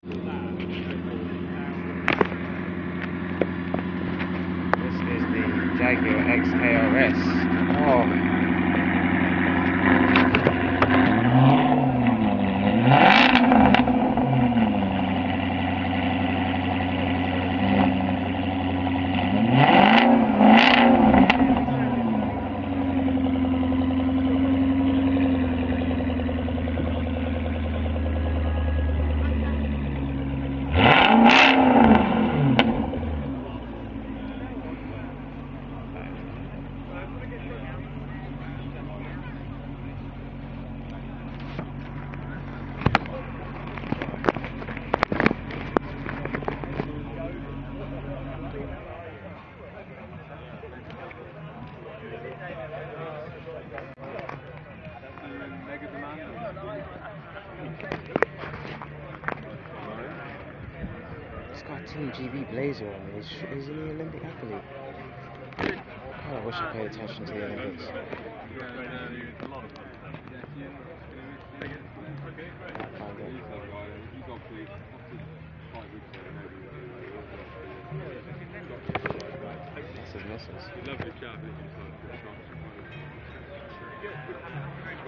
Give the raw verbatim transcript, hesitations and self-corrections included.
This is the Jaguar X K R S. Oh. It's got a Team G B blazer on. He's, he's an Olympic athlete. Oh, I wish I paid attention to the Olympics. That's his missus.